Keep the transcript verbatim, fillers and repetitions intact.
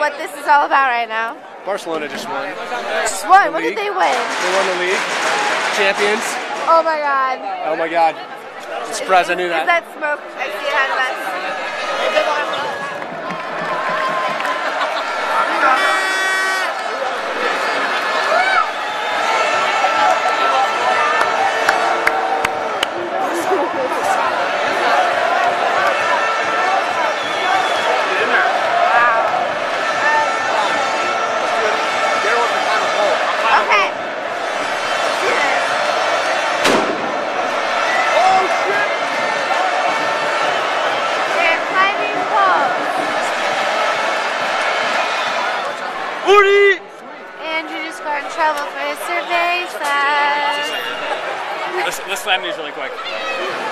what this is all about right now? Barcelona just won. Just won? The What league. did they win? They won the league. Champions. Oh my god. Oh my god. I'm surprised is, I knew is, that. Is that smoke? I see it out of that. Andrew just got in trouble for his survey class. Let's, let's slam these really quick.